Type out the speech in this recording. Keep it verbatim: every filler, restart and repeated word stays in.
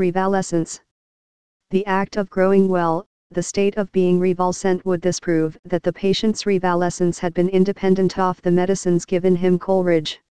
Revalescence. The act of growing well, the state of being revalescent. Would this prove that the patient's revalescence had been independent of the medicines given him? Coleridge.